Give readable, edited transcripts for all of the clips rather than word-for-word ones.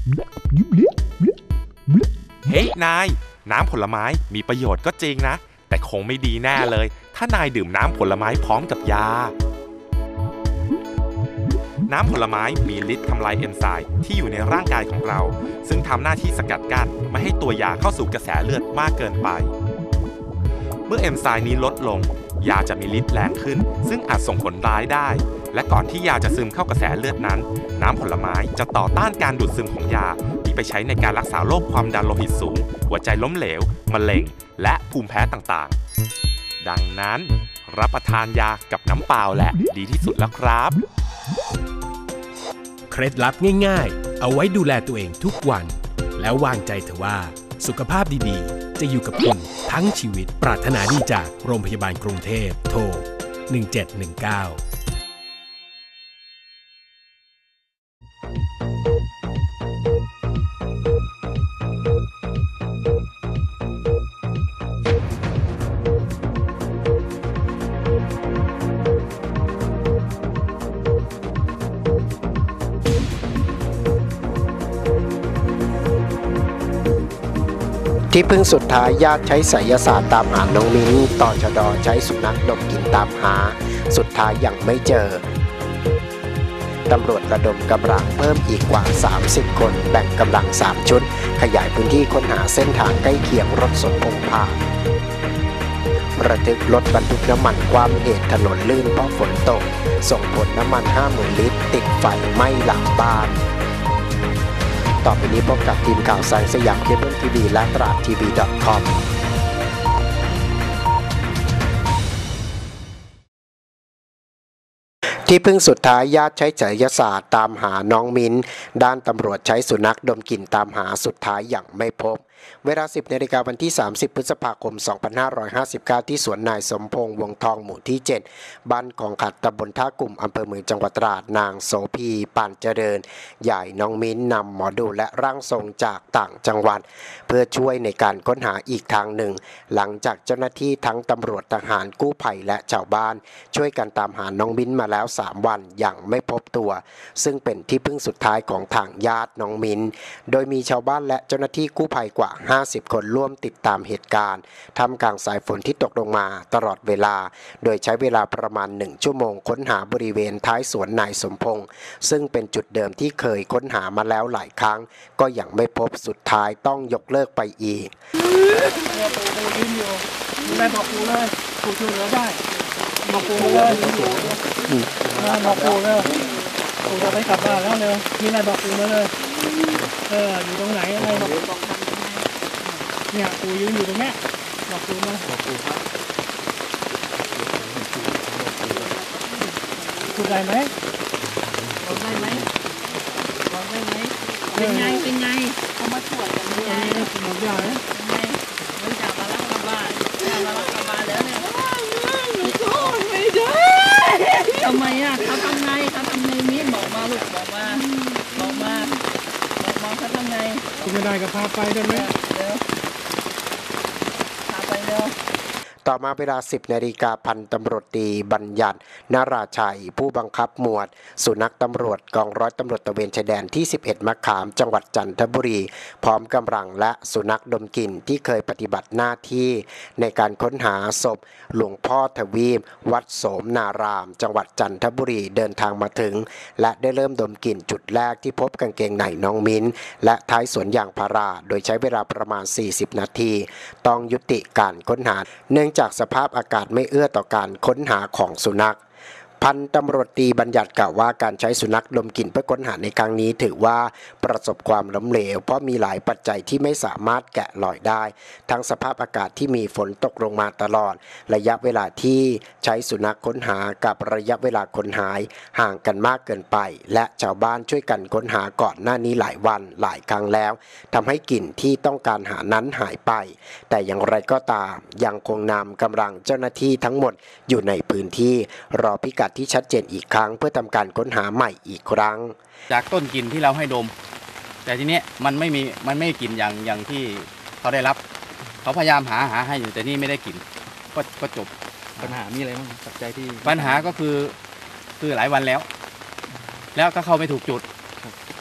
เฮ้ยนายน้ำผลไม้มีประโยชน์ก็จริงนะแต่คงไม่ดีแน่เลยถ้านายดื่มน้ำผลไม้พร้อมกับยาน้ำผลไม้มีฤทธิ์ทำลายเอนไซม์ที่อยู่ในร่างกายของเราซึ่งทำหน้าที่สกัดกั้นไม่ให้ตัวยาเข้าสู่กระแสเลือดมากเกินไปเมื่อเอนไซม์นี้ลดลงยาจะมีฤทธิ์แรงขึ้นซึ่งอาจส่งผลร้ายได้และก่อนที่ยาจะซึมเข้ากระแสเลือดนั้นน้ำผลไม้จะต่อต้านการดูดซึมของยาที่ไปใช้ในการรักษาโรคความดันโลหิตสูงหัวใจล้มเหลวมะเร็งและภูมิแพ้ต่างๆดังนั้นรับประทานยากับน้ำเปล่าแหละดีที่สุดแล้วครับเคล็ดลับง่ายๆเอาไว้ดูแลตัวเองทุกวันแล้ววางใจเถอะว่าสุขภาพดีๆจะอยู่กับคุณทั้งชีวิตปรารถนาดีจากโรงพยาบาลกรุงเทพโทร1719 ที่พึ่งสุดท้ายญาติใช้ไสยศาสตร์ตามหาน้องมิ้นตชด.ใช้สุนัขดมกลิ่นตามหาสุดท้ายยังไม่เจอตำรวจระดมกำลังเพิ่มอีกกว่า30คนแบ่งกำลัง3ชุดขยายพื้นที่ค้นหาเส้นทางใกล้เคียงรถสมพงษ์ผ่านระทึกรถบรรทุกน้ำมันความเหตุถนนลื่นเพราะฝนตกส่งผลน้ำมัน 50,000 ลิตรติดไฟไหม้หลังบ้านต่อไปนี้พบกับทีมข่าวแสงสยามเคเบิลทีวีและตราดทีวี.comที่พึ่งสุดท้ายญาติใช้ไสยศาสตร์ตามหาน้องมิ้นด้านตำรวจใช้สุนัขดมกลิ่นตามหาสุดท้ายอย่างไม่พบเวลา 10 นาฬิกาวันที่30พฤษภาคม2559ที่สวนนายสมพงษ์วงทองหมู่ที่7บ้านของขัดตำบลท่ากลุ่มอำเภอเมืองจังหวัดตราดนางโสภีปานเจริญยายน้องมิ้นนำหมอดูและร่างทรงจากต่างจังหวัดเพื่อช่วยในการค้นหาอีกทางหนึ่งหลังจากเจ้าหน้าที่ทั้งตำรวจทหารกู้ภัยและชาวบ้านช่วยกันตามหาน้องมิ้นมาแล้ว3วันยังไม่พบตัวซึ่งเป็นที่พึ่งสุดท้ายของทางญาติน้องมิ้นโดยมีชาวบ้านและเจ้าหน้าที่กู้ภัยกว่า50 คนร่วมติดตามเหตุการณ์ท่ามกลางสายฝนที่ตกลงมาตลอดเวลาโดยใช้เวลาประมาณ1ชั่วโมงค้นหาบริเวณท้ายสวนนายสมพงษ์ซึ่งเป็นจุดเดิมที่เคยค้นหามาแล้วหลายครั้งก็ยังไม่พบสุดท้ายต้องยกเลิกไปอีกได้บอกปูเลยปูช่วยเหลือได้บอกปูเลยบอกปูเลยปูจะไปกลับบ้านแล้วเร็วมีอะไรบอกปูมาเลยอยู่ตรงไหนอะไรบอกเนี่ยปูยืนอยู่ตรงเนี้ยบอกปูมาบอกปูครับพูดได้ไหมบอกได้ไหมบอกได้ไหมเป็นไงเขามาตรวจกันเป็นไงบอกใหญ่เป็นไงไม่จับมาแล้วกลับบ้านแล้วเนี่ยไม่ได้ทำไมอ่ะเขาทำไงมิ้นบอกมาลูกบอกมาเขาทำไงคุณไม่ได้ก็พาไปได้ไหมเดี๋ยวพาไปเร็วต่อมาเวลา 10 นาฬิกาพันตำรวจตรีบัญญัตินราชัยผู้บังคับหมวดสุนัขตำรวจกองร้อยตำรวจตระเวนชายแดนที่11มะขามจังหวัดจันทบุรีพร้อมกำลังและสุนัขดมกลิ่นที่เคยปฏิบัติหน้าที่ในการค้นหาศพหลวงพ่อทวีปวัดโสมนารามจังหวัดจันทบุรีเดินทางมาถึงและได้เริ่มดมกลิ่นจุดแรกที่พบกางเกงในน้องมิ้นและท้ายสวนยางพาราโดยใช้เวลาประมาณ40นาทีต้องยุติการค้นหาเนื่องจากสภาพอากาศไม่เอื้อต่อการค้นหาของสุนัขพันตำรวจตรีบัญญัติกล่าวว่าการใช้สุนัขดมกลิ่นเพื่อค้นหาในครั้งนี้ถือว่าประสบความล้มเหลวเพราะมีหลายปัจจัยที่ไม่สามารถแกะรอยได้ทั้งสภาพอากาศที่มีฝนตกลงมาตลอดระยะเวลาที่ใช้สุนัขค้นหากับระยะเวลาค้นหายห่างกันมากเกินไปและชาวบ้านช่วยกันค้นหาก่อนหน้านี้หลายวันหลายครั้งแล้วทำให้กลิ่นที่ต้องการหานั้นหายไปแต่อย่างไรก็ตามยังคงนำกำลังเจ้าหน้าที่ทั้งหมดอยู่ในพื้นที่รอพิกัดที่ชัดเจนอีกครั้งเพื่อทำการค้นหาใหม่อีกครั้งจากต้นกลิ่นที่เราให้ดมแต่ทีนี้มันไม่กลิ่นอย่างที่เขาได้รับเขาพยายามหาให้อยู่แต่นี่ไม่ได้กลิ่นก็จบปัญหามีอะไรบ้างปัจจัยที่ปัญหาก็คือหลายวันแล้วก็เข้าไม่ถูกจุด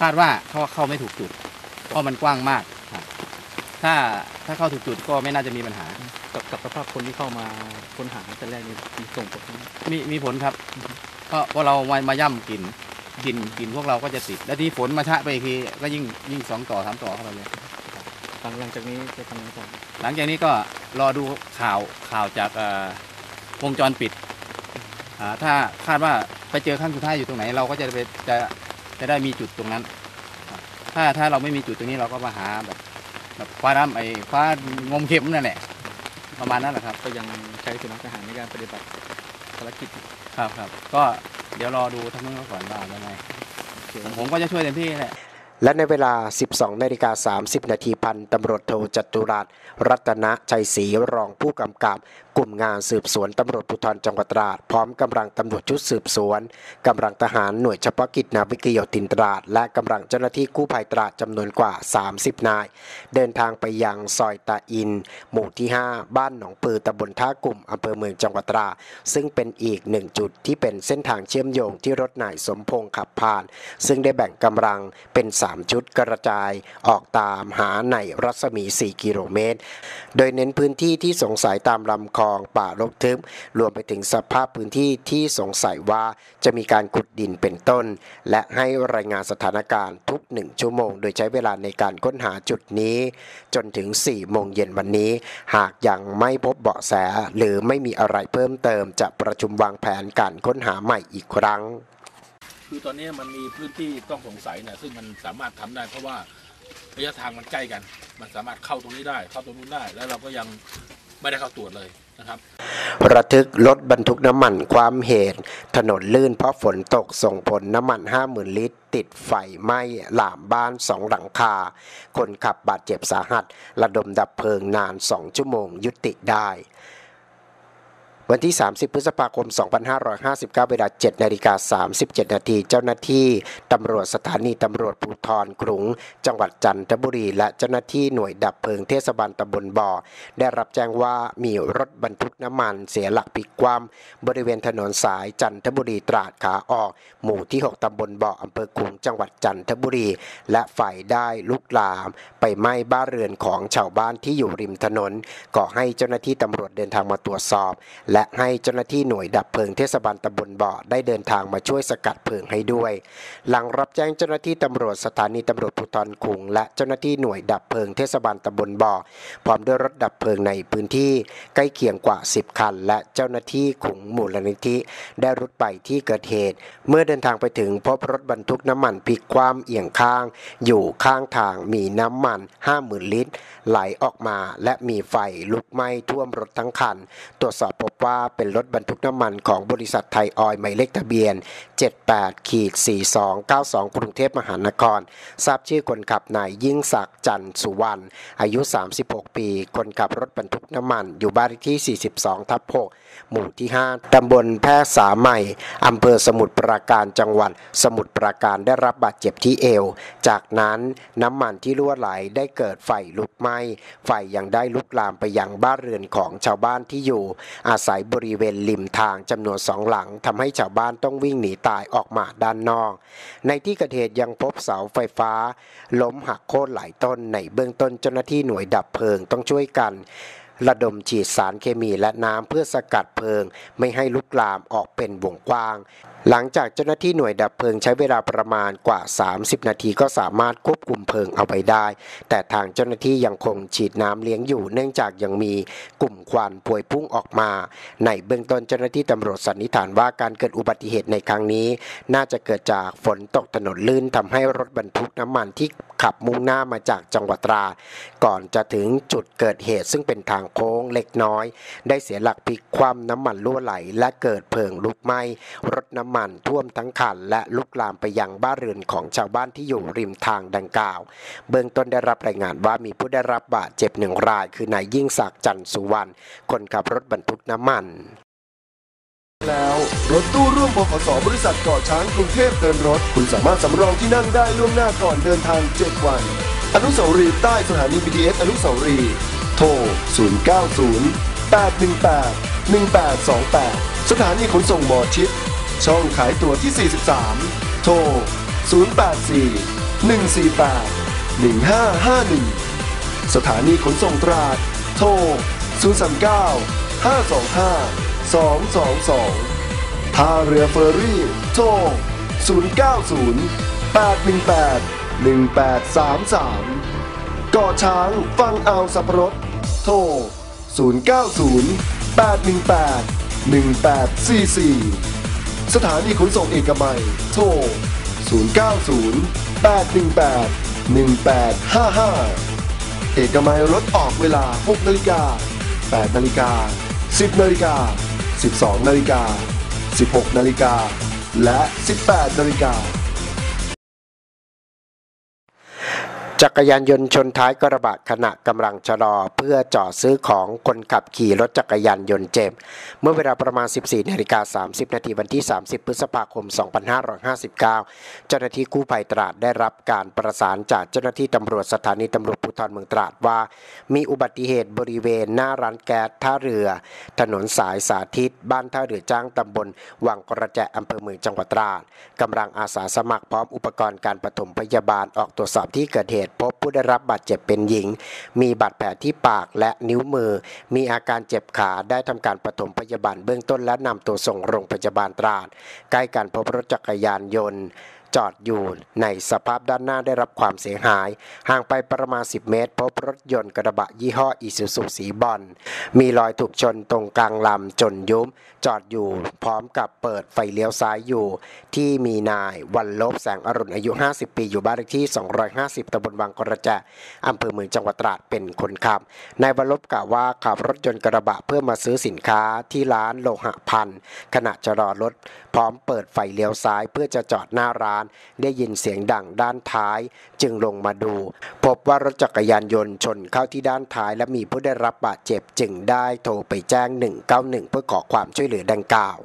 คาดว่าเข้าไม่ถูกจุดเพราะมันกว้างมากครับถ้าเข้าถูกจุดก็ไม่น่าจะมีปัญหากับสภาพคนที่เข้ามาค้นหาแต่แรกนี่มีส่งผลมีผลครับเพราะเรามาย่ำกลิ่นพวกเราก็จะติดแล้วที่ฝนมาชะไปอีกทีก็ยิ่ง2 ต่อ 3 ต่อเข้าไปเลยหลังจากนี้จะทำยังไงต่อหลังจากนี้ก็รอดูข่าวจากวงจรปิดถ้าคาดว่าไปเจอขั้นสุดท้ายอยู่ตรงไหนเราก็จะได้มีจุดตรงนั้นถ้าเราไม่มีจุดตรงนี้เราก็มาหาแบบคว้างมเข็มนั่นแหละประมาณนั้นแหละครับก็ยังใช้สุนัขทหารในการปฏิบัติภารกิจครับก็เดี๋ยวรอดูทั้งนั้นก่อนว่ายังไงผมก็จะช่วยเต็มที่แหละและในเวลา 12:30 นาทีพันตำรวจโทจตุรัสรัตนชัยศรีรองผู้กำกับกลุ่มงานสืบสวนตำรวจภูธรจังหวัดตราดพร้อมกำลังตำรวจชุดสืบสวนกำลังทหารหน่วยเฉพาะกิจนาวิกโยธินตราดและกำลังเจ้าหน้าที่กู้ภัยตราดจำนวนกว่า30 นายเดินทางไปยังซอยตาอินหมู่ที่5บ้านหนองปือตำบลท่ากลุ่มอำเภอเมืองจังหวัดตราดซึ่งเป็นอีก1จุดที่เป็นเส้นทางเชื่อมโยงที่รถนายสมพงษ์ขับผ่านซึ่งได้แบ่งกำลังเป็น3ชุดกระจายออกตามหาในรัศมี4 กิโลเมตรโดยเน้นพื้นที่ที่สงสัยตามลำคลองป่ารกทึบรวมไปถึงสภาพพื้นที่ที่สงสัยว่าจะมีการขุดดินเป็นต้นและให้รายงานสถานการณ์ทุก1 ชั่วโมงโดยใช้เวลาในการค้นหาจุดนี้จนถึง 4 โมงเย็นวันนี้หากยังไม่พบเบาะแสหรือไม่มีอะไรเพิ่มเติมจะประชุมวางแผนการค้นหาใหม่อีกครั้งคือตอนนี้มันมีพื้นที่ต้องสงสัยเนี่ยซึ่งมันสามารถทำได้เพราะว่าระยะทางมันใกล้กันมันสามารถเข้าตรงนี้ได้เข้าตรงนู้นได้แล้วเราก็ยังไม่ได้เข้าตรวจเลยนะครับระทึกรถบรรทุกน้ำมันความเหตุถนนลื่นเพราะฝนตกส่งผลน้ำมัน 50,000 ลิตรติดไฟไหม้หลามบ้าน2 หลังคาคนขับบาดเจ็บสาหัสระดมดับเพลิงนาน2 ชั่วโมงยุติได้วันที่30 พฤษภาคม 2559 เวลา 7:37 นาทีเจ้าหน้าที่ตำรวจสถานีตำรวจภูธรขลุงจังหวัดจันทบุรีและเจ้าหน้าที่หน่วยดับเพลิงเทศบาลตำบลบ่อได้รับแจ้งว่ามีรถบรรทุกน้ำมันเสียหลักพลิกคว่ำบริเวณถนนสายจันทบุรีตราดขาออกหมู่ที่6ตำบลบ่ออำเภอขลุงจังหวัดจันทบุรีและไฟได้ลุกลามไปไหม้บ้านเรือนของชาวบ้านที่อยู่ริมถนนก่อให้เจ้าหน้าที่ตำรวจเดินทางมาตรวจสอบและให้เจ้าหน้าที่หน่วยดับเพลิงเทศบาลตำบลบ่อได้เดินทางมาช่วยสกัดเพลิงให้ด้วยหลังรับแจ้งเจ้าหน้าที่ตำรวจสถานีตำรวจภูธรขลุงและเจ้าหน้าที่หน่วยดับเพลิงเทศบาลตำบลบ่อพร้อมด้วยรถดับเพลิงในพื้นที่ใกล้เคียงกว่า10 คันและเจ้าหน้าที่ขลุงมูลนิธิได้รุดไปที่เกิดเหตุเมื่อเดินทางไปถึงพบรถบรรทุกน้ำมันพลิกคว่ำเอียงข้างอยู่ข้างทางมีน้ำมัน 50,000 ลิตรไหลออกมาและมีไฟลุกไหม้ท่วมรถทั้งคันตรวจสอบพบว่าเป็นรถบรรทุกน้ำมันของบริษัทไทยออยล์หมายเลขทะเบียน 78-4292 กรุงเทพมหานครทราบชื่อคนขับนายยิ่งศักดิ์จันทร์สุวรรณอายุ36 ปีคนขับรถบรรทุกน้ำมันอยู่บ้านเลขที่ 42/6 หมู่ที่ 5 ตำบลแพร่สาใหม่อำเภอสมุทรปราการจังหวัดสมุทรปราการได้รับบาดเจ็บที่เอวจากนั้นน้ำมันที่รั่วไหลได้เกิดไฟลุกไหม้ไฟยังได้ลุกลามไปยังบ้านเรือนของชาวบ้านที่อยู่อาศัยบริเวณริมทางจำนวน2 หลังทำให้ชาวบ้านต้องวิ่งหนีตายออกมาด้านนอกในที่เกิดเหตุยังพบเสาไฟฟ้าล้มหักโค่นหลายต้นในเบื้องต้นเจ้าหน้าที่หน่วยดับเพลิงต้องช่วยกันระดมฉีดสารเคมีและน้ำเพื่อสกัดเพลิงไม่ให้ลุกลามออกเป็นวงกว้างหลังจากเจ้าหน้าที่หน่วยดับเพลิงใช้เวลาประมาณกว่า30 นาทีก็สามารถควบคุมเพลิงเอาไว้ได้แต่ทางเจ้าหน้าที่ยังคงฉีดน้ำเลี้ยงอยู่เนื่องจากยังมีกลุ่มควันพวยพุ่งออกมาในเบื้องต้นเจ้าหน้าที่ตำรวจสันนิษฐานว่าการเกิดอุบัติเหตุในครั้งนี้น่าจะเกิดจากฝนตกถนนลื่นทำให้รถบรรทุกน้ำมันที่ขับมุ่งหน้ามาจากจังหวัดตราดก่อนจะถึงจุดเกิดเหตุซึ่งเป็นทางโค้งเล็กน้อยได้เสียหลักพลิกคว่ำน้ำมันรั่วไหลและเกิดเพลิงลุกไหม้รถน้ำมันท่วมทั้งคันและลุกลามไปยังบ้านเรือนของชาวบ้านที่อยู่ริมทางดังกล่าวเบื้องต้นได้รับรายงานว่ามีผู้ได้รับบาดเจ็บ1 รายคือนายยิ่งศักดิ์จันทร์สุวรรณคนขับรถบรรทุกน้ำมันแล้วรถตู้ร่วมบขส.บริษัทเกาะช้างกรุงเทพเดินรถคุณสามารถสำรองที่นั่งได้ล่วงหน้าก่อนเดินทาง7 วันอนุสาวรีย์ใต้สถานี BTS อนุสาวรีย์โทร 090-818-1828 สถานีขนส่งหมอชิดช่องขายตั๋วที่ 43 โทร 084 148 1551 สถานีขนส่งตราดโทร 039 525 222 ท่าเรือเฟอร์รี่โทร 090 818 1833 เกาะช้างฟังอ่าวสับปะรดโทร 090 818 1844 สถานีขนส่งเอกมัยโทร 090 818 1855 เอกมัยรถออกเวลา 6 นาฬิกา 8 นาฬิกา 10 นาฬิกา 12 นาฬิกา 16 นาฬิกา และ 18 นาฬิกาจักรยานยนต์ชนท้ายกระบะขณะกำลังชะลอเพื่อจอดซื้อของคนขับขี่รถจักรยานยนต์เจ็บเมื่อเวลาประมาณ 14:30 นาทีวันที่ 30 พฤษภาคม 2559 เจ้าหน้าที่กู้ภัยตราดได้รับการประสานจากเจ้าหน้าที่ตำรวจสถานีตำรวจภูธรเมืองตราดว่ามีอุบัติเหตุบริเวณหน้าร้านแก๊สท่าเรือถนนสายสาธิตบ้านท่าเรือจ้างตำบลวังกระแจอำเภอเมืองจังหวัดตราดกำลังอาสาสมัครพร้อมอุปกรณ์การปฐมพยาบาลออกตรวจสอบที่เกิดเหตุพบผู้ได้รับบาดเจ็บเป็นหญิงมีบาดแผลที่ปากและนิ้วมือมีอาการเจ็บขาได้ทำการปฐมพยาบาลเบื้องต้นและนำตัวส่งโรงพยาบาลตราดใกล้กันพบรถจักรยานยนต์จอดอยู่ในสภาพด้านหน้าได้รับความเสียหายห่างไปประมาณ10 เมตรพบรถยนต์กระบะยี่ห้ออิซูซุสีบอลมีรอยถูกชนตรงกลางลำจนยุบจอดอยู่พร้อมกับเปิดไฟเลี้ยวซ้ายอยู่ที่มีนายวันลบแสงอรุณอายุ50 ปีอยู่บ้านเลขที่250ตำบลวังกระแจอำเภอเมืองจังหวัดตราดเป็นคนขับนายวันลบกล่าวว่าขับรถยนต์กระบะเพื่อมาซื้อสินค้าที่ร้านโลหะพันธ์ขณะจะรอรถพร้อมเปิดไฟเลี้ยวซ้ายเพื่อจะจอดหน้าร้านได้ยินเสียงดังด้านท้ายจึงลงมาดูพบว่ารถจักรยานยนต์ชนเข้าที่ด้านท้ายและมีผู้ได้รับบาดเจ็บจึงได้โทรไปแจ้ง191เพื่อขอความช่วยเหลือดังกล่าว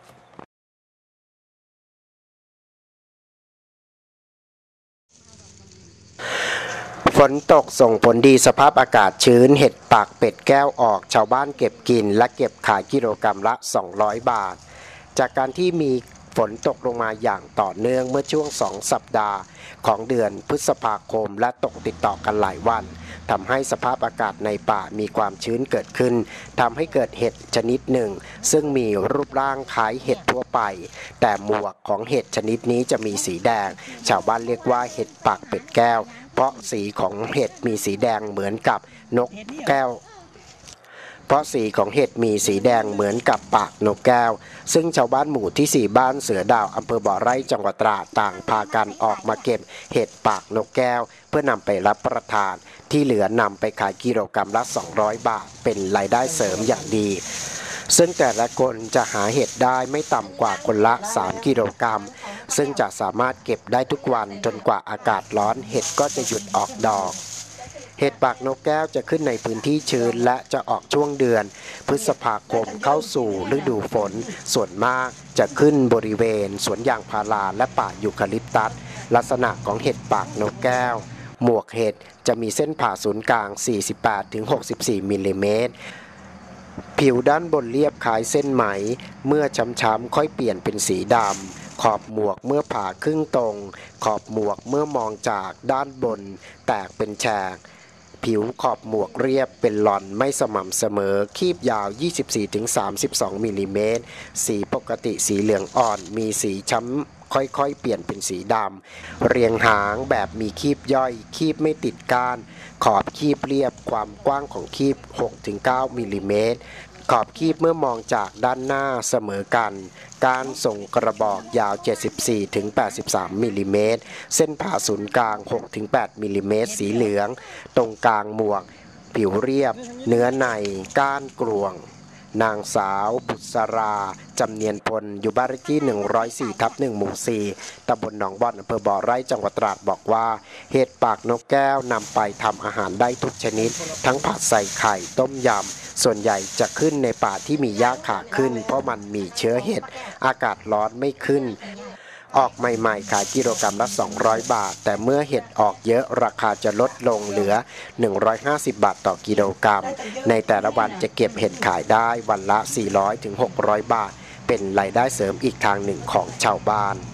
ฝนตกส่งผลดีสภาพอากาศชื้นเห็ดปากเป็ดแก้วออกชาวบ้านเก็บกินและเก็บขายกิโลกรัมละ200 บาทจากการที่มีฝนตกลงมาอย่างต่อเนื่องเมื่อช่วง2 สัปดาห์ของเดือนพฤษภาคมและตกติดต่อกันหลายวันทำให้สภาพอากาศในป่ามีความชื้นเกิดขึ้นทำให้เกิดเห็ดชนิดหนึ่งซึ่งมีรูปร่างคล้ายเห็ดทั่วไปแต่หมวกของเห็ดชนิดนี้จะมีสีแดงชาวบ้านเรียกว่าเห็ดปากเป็ดแก้วเพราะสีของเห็ดมีสีแดงเหมือนกับนกแก้วเพราะสีของเห็ดมีสีแดงเหมือนกับปากนกแก้วซึ่งชาวบ้านหมู่ที่4บ้านเสือดาวอำเภอบ่อไร่จังหวัดตราดต่างพากันออกมาเก็บเห็ดปากนกแก้วเพื่อนำไปรับประทานที่เหลือนำไปขายกิโลกรัมละ200 บาทเป็นรายได้เสริมอย่างดีซึ่งแต่ละคนจะหาเห็ดได้ไม่ต่ำกว่าคนละ3 กิโลกรัมซึ่งจะสามารถเก็บได้ทุกวันจนกว่าอากาศร้อนเห็ดก็จะหยุดออกดอกเห็ดปากนกแก้วจะขึ้นในพื้นที่ชื้นและจะออกช่วงเดือนพฤษภาคมเข้าสู่ฤดูฝนส่วนมากจะขึ้นบริเวณสวนยางพาราและป่ายูคาลิปตัสลักษณะของเห็ดปากนกแก้วหมวกเห็ดจะมีเส้นผ่าศูนย์กลาง 48-64 มิลลิเมตรผิวด้านบนเรียบคล้ายเส้นไหมเมื่อช้ำๆค่อยเปลี่ยนเป็นสีดำขอบหมวกเมื่อผ่าครึ่งตรงขอบหมวกเมื่อมองจากด้านบนแตกเป็นแฉกผิวขอบหมวกเรียบเป็นหลอนไม่สม่ำเสมอคีบยาว 24-32 มิลลิเมตรสีปกติสีเหลืองอ่อนมีสีช้ำค่อยๆเปลี่ยนเป็นสีดำเรียงหางแบบมีคีบย่อยคีบไม่ติดก้านขอบคีบเรียบความกว้างของคีบ 6-9 มิลลิเมตรขอบคีบเมื่อมองจากด้านหน้าเสมอกันก้านทรงกระบอกยาว 74-83 มิลลิเมตรเส้นผ่าศูนย์กลาง 6-8 มิลลิเมตรสีเหลืองตรงกลางหมวกผิวเรียบเนื้อในก้านกลวงนางสาวบุษราจำเนียนพลอยู่บ้านเลขที่104/1 หมู่ 4 ตำบลหนองบอนอำเภอบ่อไร่จังหวัดตราดบอกว่าเห็ดปากนกแก้วนำไปทำอาหารได้ทุกชนิดทั้งผัดใส่ไข่ต้มยำส่วนใหญ่จะขึ้นในป่าที่มีหญ้าขาขึ้นเพราะมันมีเชื้อเห็ดอากาศร้อนไม่ขึ้นออกใหม่ๆขายกิโลกรัมละ200 บาทแต่เมื่อเห็ดออกเยอะราคาจะลดลงเหลือ150 บาทต่อกิโลกรัมในแต่ละวันจะเก็บเห็ดขายได้วันละ400-600 บาทเป็นรายได้เสริมอีกทางหนึ่งของชาวบ้าน